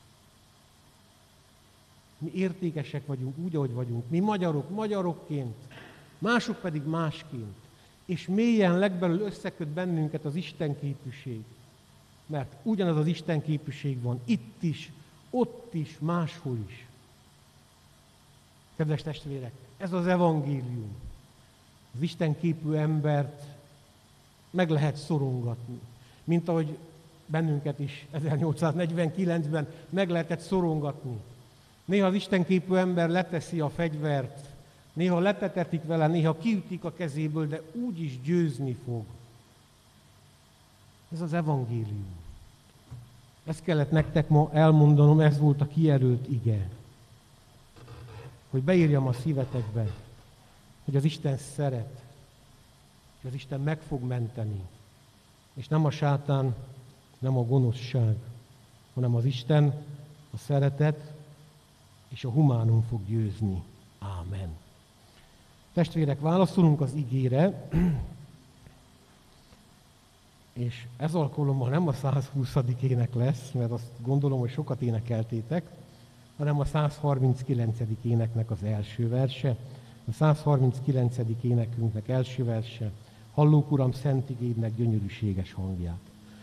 Speaker 1: Mi értékesek vagyunk úgy, ahogy vagyunk. Mi magyarok magyarokként, mások pedig másként. És mélyen legbelül összeköt bennünket az Isten képűség. Mert ugyanaz az Isten képűség van itt is, ott is, máshol is. Kedves testvérek, ez az evangélium. Az Isten képű embert meg lehet szorongatni. Mint ahogy bennünket is 1849-ben meg lehetett szorongatni. Néha az Isten képű ember leteszi a fegyvert, néha letetetik vele, néha kiütik a kezéből, de úgyis győzni fog. Ez az evangélium. Ezt kellett nektek ma elmondanom, ez volt a kijelölt ige. Hogy beírjam a szívetekbe, hogy az Isten szeret, hogy az Isten meg fog menteni, És nem a sátán, nem a gonoszság, hanem az Isten, a szeretet és a humánum fog győzni. Ámen. Testvérek, válaszolunk az igére, és ez alkalommal nem a 120. ének lesz, mert azt gondolom, hogy sokat énekeltétek, hanem a 139. éneknek az első verse. A 139. énekünknek első verse. Hallók, Uram, szent igédnek gyönyörűséges hangját.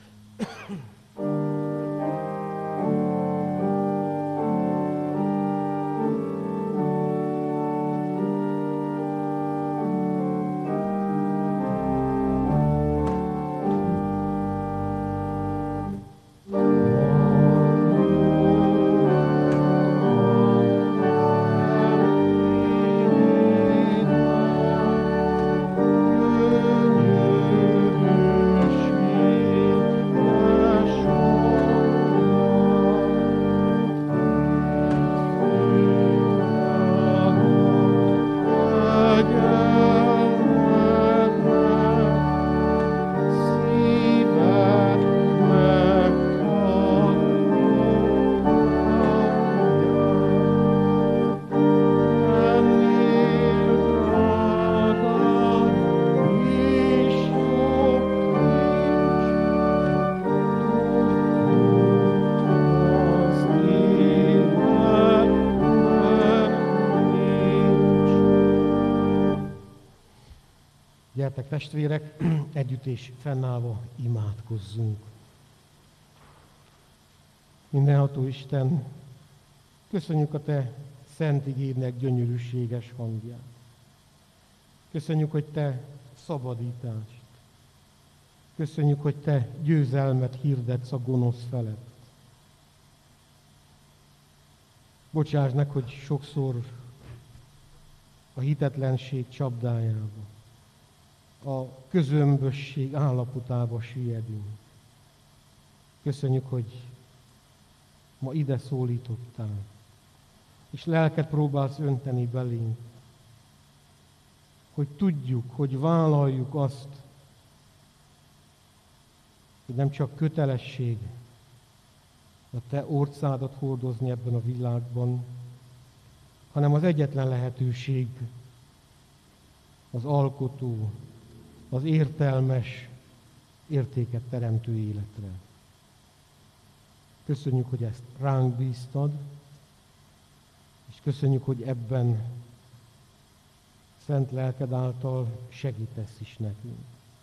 Speaker 1: Gyertek, testvérek, együtt és fennállva imádkozzunk. Mindenható Isten, köszönjük a Te szent igédnek gyönyörűséges hangját. Köszönjük, hogy Te szabadítást. Köszönjük, hogy Te győzelmet hirdetsz a gonosz felett. Bocsáss meg, hogy sokszor a hitetlenség csapdájába, a közömbösség állapotába süllyedünk. Köszönjük, hogy ma ide szólítottál, és lelket próbálsz önteni belénk, hogy tudjuk, hogy vállaljuk azt, hogy nem csak kötelesség a Te orcádat hordozni ebben a világban, hanem az egyetlen lehetőség az alkotó, az értelmes, értéket teremtő életre. Köszönjük, hogy ezt ránk bíztad, és köszönjük, hogy ebben szent lelked által segítesz is nekünk.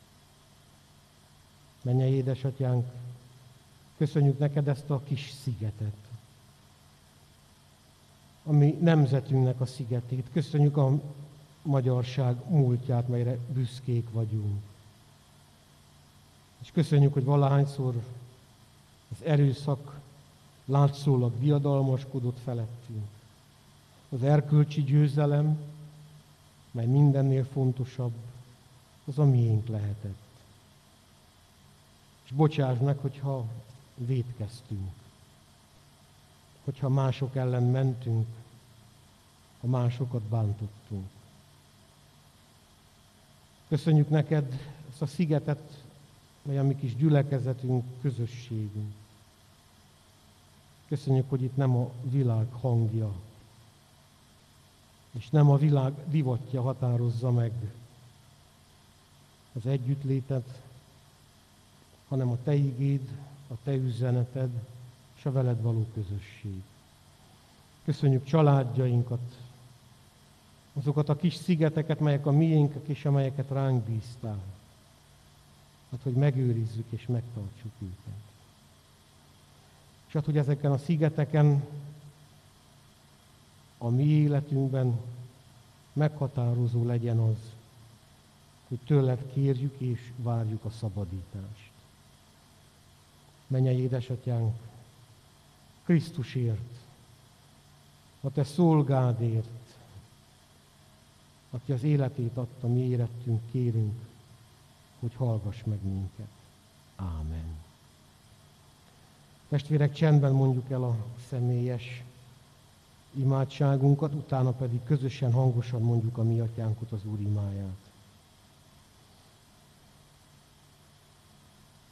Speaker 1: Mennyei édesatyánk, köszönjük neked ezt a kis szigetet, ami nemzetünknek a szigetét. Köszönjük a magyarság múltját, melyre büszkék vagyunk. És köszönjük, hogy valahányszor az erőszak látszólag diadalmaskodott felettünk. Az erkölcsi győzelem, mely mindennél fontosabb, az a miénk lehetett. És bocsáss meg, hogyha vétkeztünk, hogyha mások ellen mentünk, ha másokat bántottunk. Köszönjük neked ezt a szigetet, mely a mi kis gyülekezetünk, közösségünk. Köszönjük, hogy itt nem a világ hangja, és nem a világ divatja határozza meg az együttlétet, hanem a Te igéd, a Te üzeneted, és a veled való közösség. Köszönjük családjainkat, azokat a kis szigeteket, melyek a miénkek, és amelyeket ránk bíztál. Hát, hogy megőrizzük és megtartsuk őket. És hát, hogy ezeken a szigeteken, a mi életünkben meghatározó legyen az, hogy tőled kérjük és várjuk a szabadítást. Mennyei édesatyánk, Krisztusért, a Te szolgádért, aki az életét adta, mi érettünk, kérünk, hogy hallgass meg minket. Ámen. Testvérek, csendben mondjuk el a személyes imádságunkat, utána pedig közösen, hangosan mondjuk a mi atyánkot, az Úr imáját.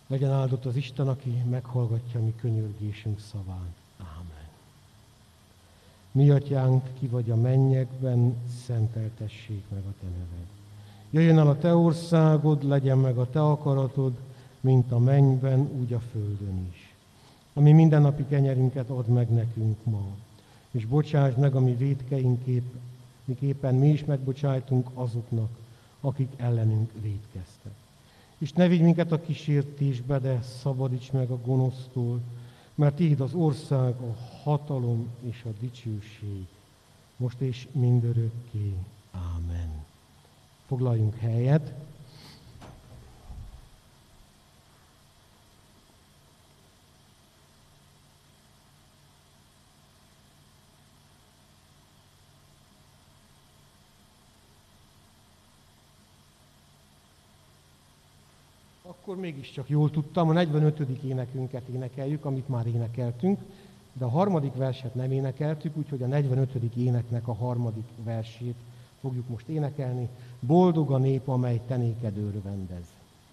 Speaker 1: Legyen áldott az Isten, aki meghallgatja mi könyörgésünk szavát. Ámen. Mi atyánk, ki vagy a mennyekben, szenteltessék meg a te neved. Jöjjön el a te országod, legyen meg a te akaratod, mint a mennyben, úgy a földön is. Ami mindennapi kenyerünket add meg nekünk ma, és bocsásd meg a mi vétkeinképp, miképpen mi is megbocsájtunk azoknak, akik ellenünk vétkeztek. És ne vigy minket a kísértésbe, de szabadíts meg a gonosztól, mert tiéd az ország, a hatalom és a dicsőség, most és mindörökké. Ámen. Foglaljunk helyet. Akkor mégiscsak jól tudtam, a 45. énekünket énekeljük, amit már énekeltünk, de a harmadik verset nem énekeltük, úgyhogy a 45. éneknek a harmadik versét fogjuk most énekelni. Boldog a nép, amely te néked örvendez.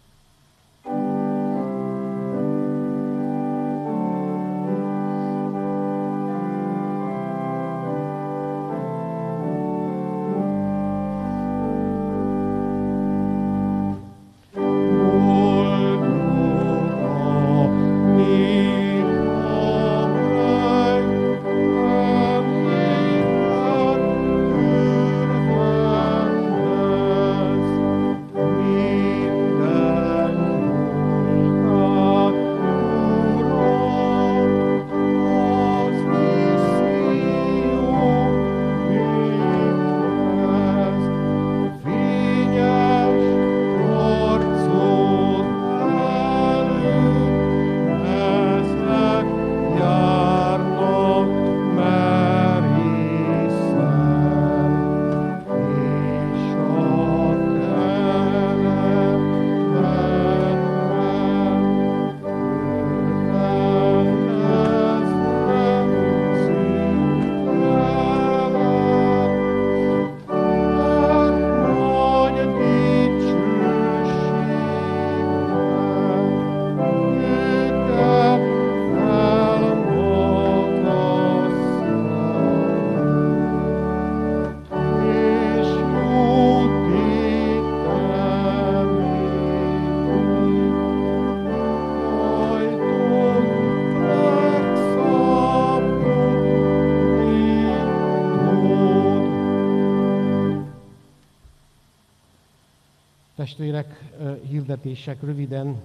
Speaker 1: Testvérek, hirdetések röviden.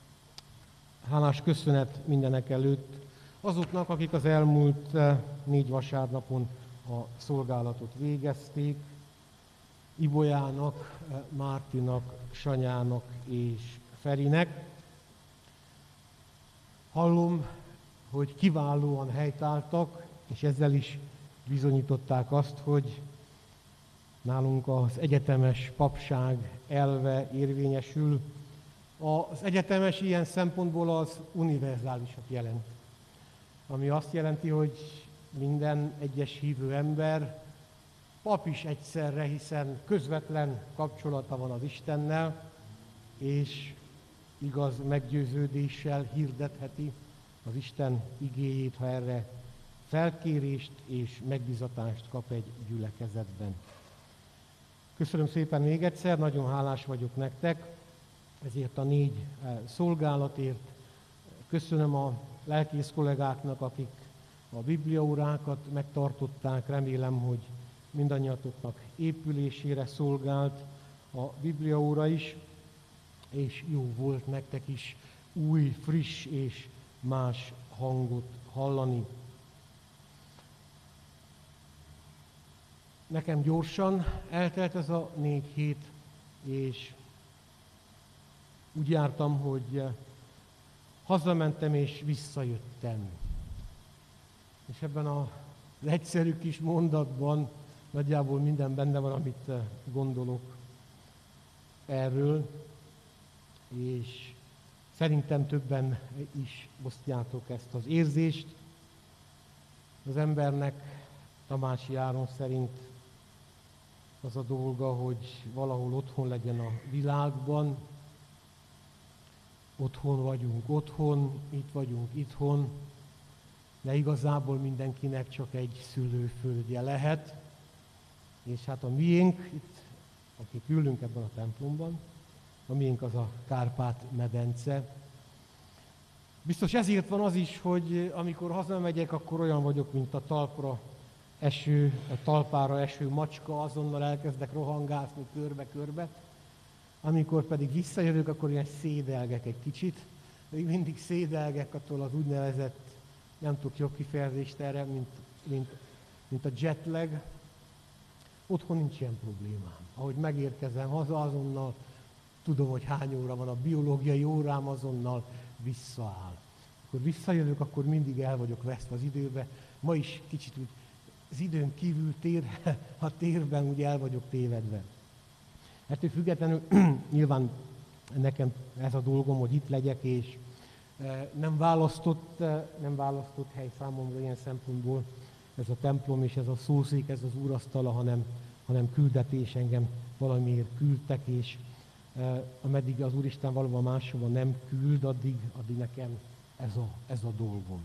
Speaker 1: Hálás köszönet mindenek előtt azoknak, akik az elmúlt 4 vasárnapon a szolgálatot végezték. Ibolyának, Mártinak, Sanyának és Ferinek. Hallom, hogy kiválóan helytáltak, és ezzel is bizonyították azt, hogy nálunk az egyetemes papság elve érvényesül. Az egyetemes ilyen szempontból az univerzálisat jelent. Ami azt jelenti, hogy minden egyes hívő ember pap is egyszerre, hiszen közvetlen kapcsolata van az Istennel, és igaz meggyőződéssel hirdetheti az Isten igéjét, ha erre felkérést és megbizatást kap egy gyülekezetben. Köszönöm szépen még egyszer, nagyon hálás vagyok nektek ezért a 4 szolgálatért. Köszönöm a lelkész kollégáknak, akik a bibliaórákat megtartották. Remélem, hogy mindannyiatoknak épülésére szolgált a bibliaóra is, és jó volt nektek is új, friss és más hangot hallani. Nekem gyorsan eltelt ez a 4 hét, és úgy jártam, hogy hazamentem és visszajöttem. És ebben az egyszerű kis mondatban nagyjából minden benne van, amit gondolok erről, és szerintem többen is osztjátok ezt az érzést. Az embernek Tamási Áron szerint az a dolga, hogy valahol otthon legyen a világban, otthon vagyunk, itt vagyunk, itthon, de igazából mindenkinek csak egy szülőföldje lehet, és hát a miénk, itt, akik ülünk ebben a templomban, a miénk az a Kárpát-medence. Biztos ezért van az is, hogy amikor hazamegyek, akkor olyan vagyok, mint a talpára eső macska, azonnal elkezdek rohangászni körbe-körbe. Amikor pedig visszajövök, akkor ilyen szédelgek egy kicsit. Még mindig szédelgek attól az úgynevezett, nem tudok jobb kifejezést erre, mint a jetlag. Otthon nincs ilyen problémám. Ahogy megérkezem haza, azonnal tudom, hogy hány óra van, a biológiai órám azonnal visszaáll. Akkor visszajövök, akkor mindig el vagyok veszve az időbe. Ma is kicsit úgy az időn kívül a térben úgy el vagyok tévedve. Ettől függetlenül nyilván nekem ez a dolgom, hogy itt legyek, és nem választott hely számomra ilyen szempontból ez a templom és ez a szószék, ez az úrasztala, hanem küldetés, engem valamiért küldtek, és ameddig az Úristen valóban máshova nem küld, addig nekem ez a dolgom.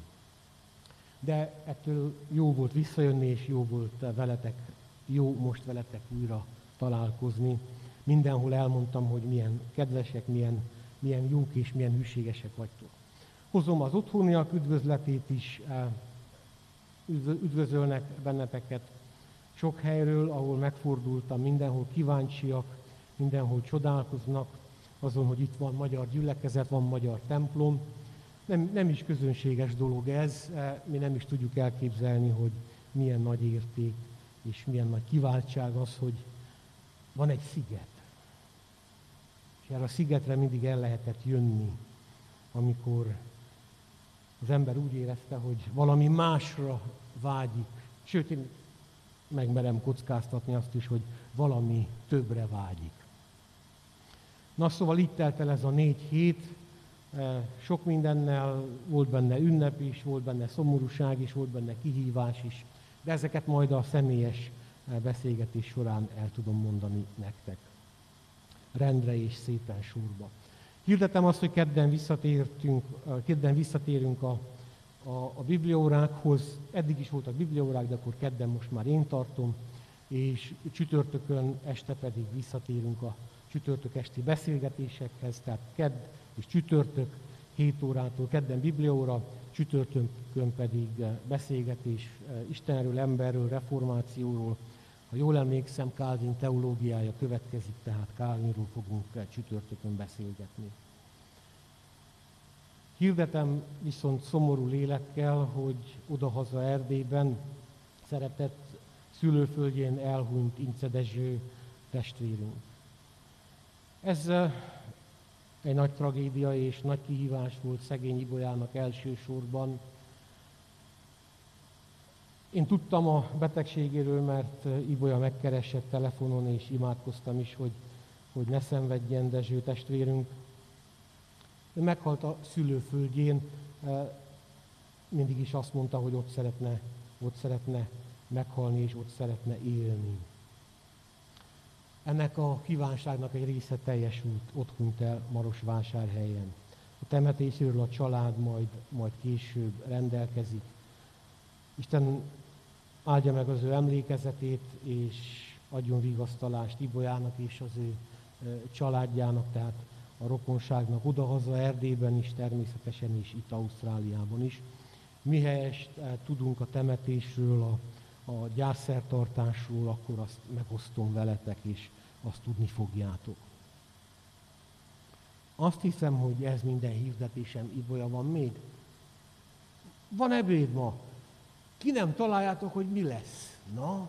Speaker 1: De ettől jó volt visszajönni, és jó volt jó most veletek újra találkozni. Mindenhol elmondtam, hogy milyen kedvesek, milyen jók és milyen hűségesek vagytok. Hozom az otthoniak üdvözletét is, üdvözölnek benneteket sok helyről, ahol megfordultam, mindenhol kíváncsiak, mindenhol csodálkoznak azon, hogy itt van magyar gyülekezet, van magyar templom. Nem is közönséges dolog ez, mi nem is tudjuk elképzelni, hogy milyen nagy érték és milyen nagy kiváltság az, hogy van egy sziget. És erre a szigetre mindig el lehetett jönni, amikor az ember úgy érezte, hogy valami másra vágyik. Sőt, én megmerem kockáztatni azt is, hogy valami többre vágyik. Na szóval itt telt el ez a 4 hét, sok mindennel, volt benne ünnep is, volt benne szomorúság is, volt benne kihívás is, de ezeket majd a személyes beszélgetés során el tudom mondani nektek. Rendre és szépen sorba. Hirdetem azt, hogy kedden visszatérünk a bibliaórákhoz. Eddig is voltak bibliaórák, de akkor kedden most már én tartom, és csütörtökön este pedig visszatérünk a csütörtök esti beszélgetésekhez, tehát kedd és csütörtök 7 órától, kedden bibliaóra, csütörtökön pedig beszélgetés Istenről, emberről, reformációról. Ha jól emlékszem, Calvin teológiája következik, tehát Calvinról fogunk csütörtökön beszélgetni. Hirdetem viszont szomorú lélekkel, hogy odahaza Erdélyben szeretett szülőföldjén elhunyt Ince Dezső testvérünk. Ez egy nagy tragédia és nagy kihívás volt szegény Ibolyának elsősorban. Én tudtam a betegségéről, mert Ibolya megkeresett telefonon, és imádkoztam is, hogy ne szenvedjen Dezső testvérünk. Ő meghalt a szülőföldjén, mindig is azt mondta, hogy ott szeretne meghalni, és ott szeretne élni. Ennek a kívánságnak egy része teljesült, ott hunyt el Marosvásárhelyen. A temetésről a család majd később rendelkezik. Isten áldja meg az ő emlékezetét, és adjon vigasztalást Ibolyának és az ő családjának, tehát a rokonságnak odahaza Erdélyben is, természetesen is itt Ausztráliában is. Mihelyest tudunk a temetésről, a gyászszertartásról, akkor azt megosztom veletek, és azt tudni fogjátok. Azt hiszem, hogy ez minden hirdetésem. Ibolya, van még? Van ebéd ma? Ki nem találjátok, hogy mi lesz? Na?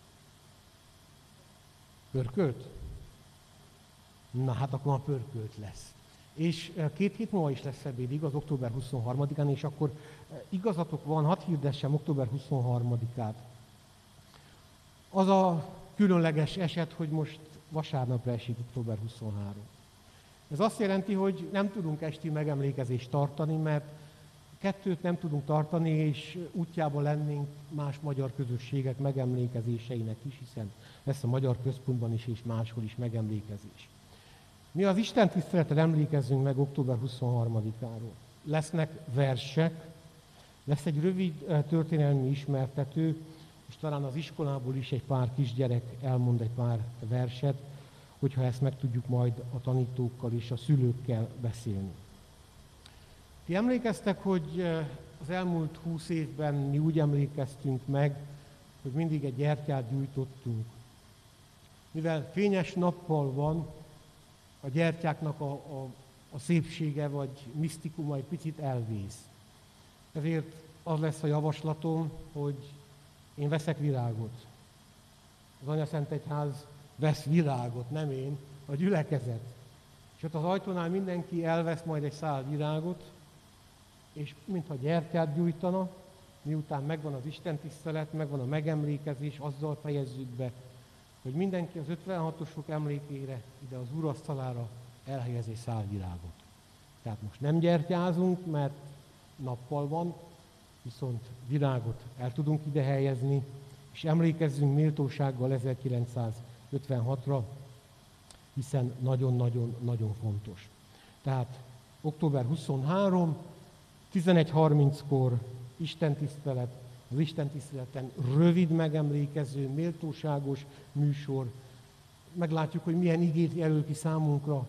Speaker 1: Pörkölt? Na hát akkor ma pörkölt lesz. És 2 hét múlva is lesz ebéd, igaz, október 23-án, és akkor igazatok van, hadd hirdessem október 23-át. Az a különleges eset, hogy most vasárnapra esik október 23. Ez azt jelenti, hogy nem tudunk esti megemlékezést tartani, mert 2 nem tudunk tartani, és útjában lennénk más magyar közösségek megemlékezéseinek is, hiszen lesz a Magyar Központban is, és máshol is megemlékezés. Mi az Isten tiszteleten emlékezzünk meg október 23-áról. Lesznek versek, lesz egy rövid történelmi ismertető, és talán az iskolából is egy pár kisgyerek elmond egy pár verset, hogyha ezt meg tudjuk majd a tanítókkal és a szülőkkel beszélni. Ti emlékeztek, hogy az elmúlt 20 évben mi úgy emlékeztünk meg, hogy mindig egy gyertyát gyújtottunk. Mivel fényes nappal van, a gyertyáknak a szépsége vagy misztikuma egy picit elvész. Ezért az lesz a javaslatom, hogy én veszek virágot. Az Anyaszentegyház vesz virágot, nem én, a gyülekezet. És ott az ajtónál mindenki elvesz majd egy szál virágot, és mintha gyertyát gyújtana, miután megvan az istentisztelet, megvan a megemlékezés, azzal fejezzük be, hogy mindenki az 56-osok emlékére, ide az úrasztalára elhelyez egy szál virágot. Tehát most nem gyertyázunk, mert nappal van, viszont virágot el tudunk ide helyezni, és emlékezzünk méltósággal 1956-ra, hiszen nagyon-nagyon-nagyon fontos. Tehát október 23, 11:30-kor istentisztelet, az istentiszteleten rövid megemlékező, méltóságos műsor. Meglátjuk, hogy milyen igét jelöl ki számunkra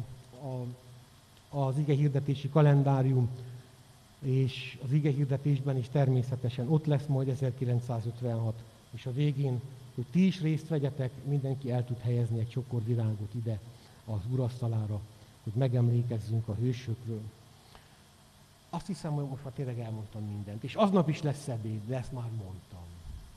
Speaker 1: az igehirdetési kalendárium, és az igehirdetésben is természetesen ott lesz majd 1956, és a végén, hogy ti is részt vegyetek, mindenki el tud helyezni egy csokor virágot ide az úrasztalára, hogy megemlékezzünk a hősökről. Azt hiszem, hogy most már tényleg elmondtam mindent, és aznap is lesz ebéd, de ezt már mondtam.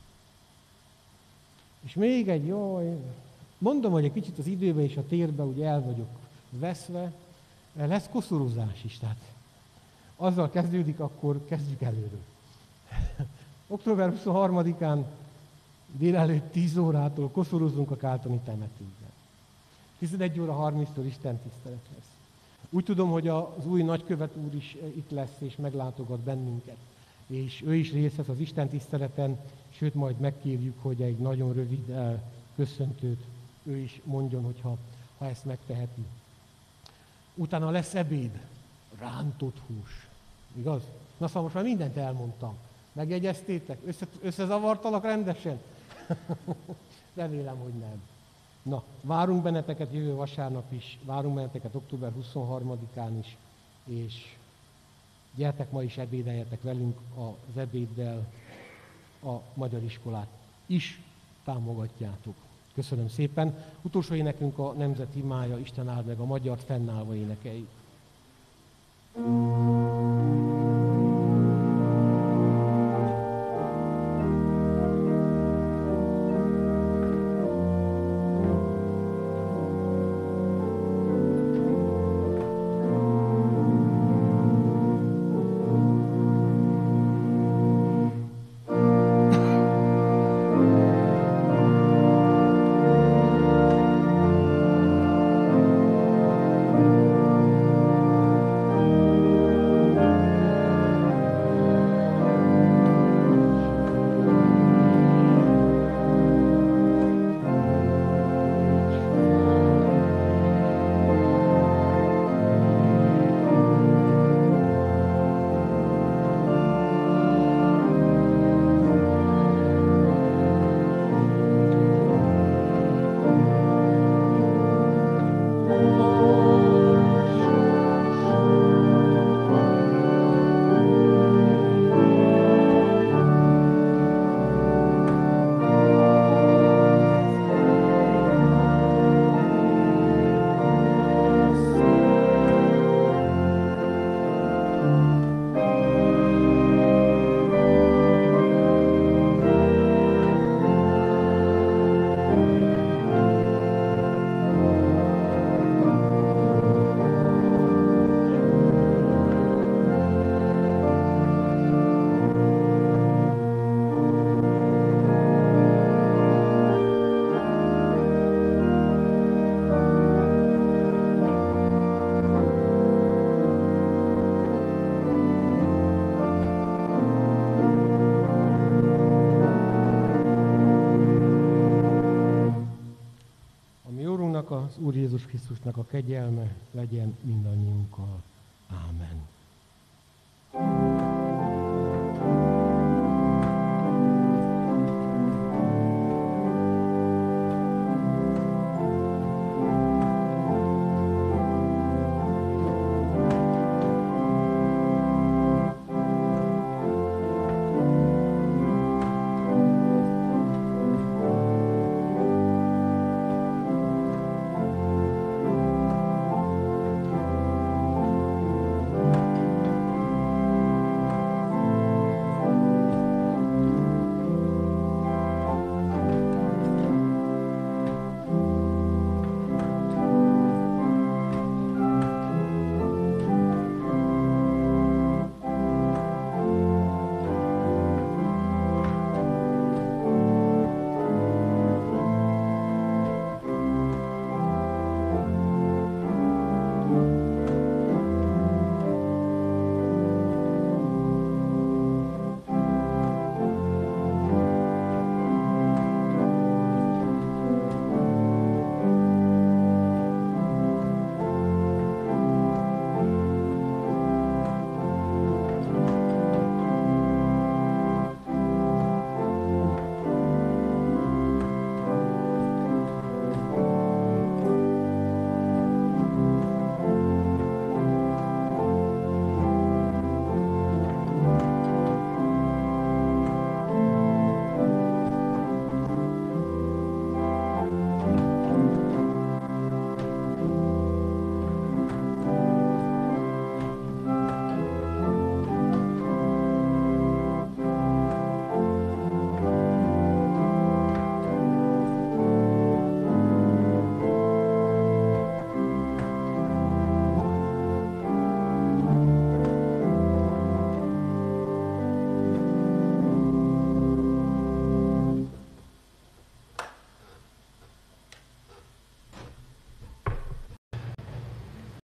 Speaker 1: És még egy, mondom, hogy egy kicsit az időben és a térben úgy el vagyok veszve, lesz koszorúzás is, tehát azzal kezdődik, akkor kezdjük előről. Október 23-án délelőtt 10 órától koszorúzunk a Káltoni temetőben. 11:30-tól istentisztelet lesz. Úgy tudom, hogy az új nagykövet úr is itt lesz, és meglátogat bennünket. És ő is részt vesz az istentiszteleten, sőt, majd megkérjük, hogy egy nagyon rövid köszöntőt ő is mondjon, hogyha ezt megteheti. Utána lesz ebéd, rántott hús. Igaz? Na szóval most már mindent elmondtam. Megjegyeztétek? Összezavartalak rendesen? Remélem, hogy nem. Na, várunk benneteket jövő vasárnap is, várunk benneteket október 23-án is, és gyertek ma is ebédeljetek velünk az ebéddel, a magyar iskolát is támogatjátok. Köszönöm szépen. Utolsó énekünk a nemzet imája, Isten áld meg a magyart, fennállva énekeljük. az Úr Jézus Krisztusnak a kegyelme legyen mindannyiunkkal. Ámen.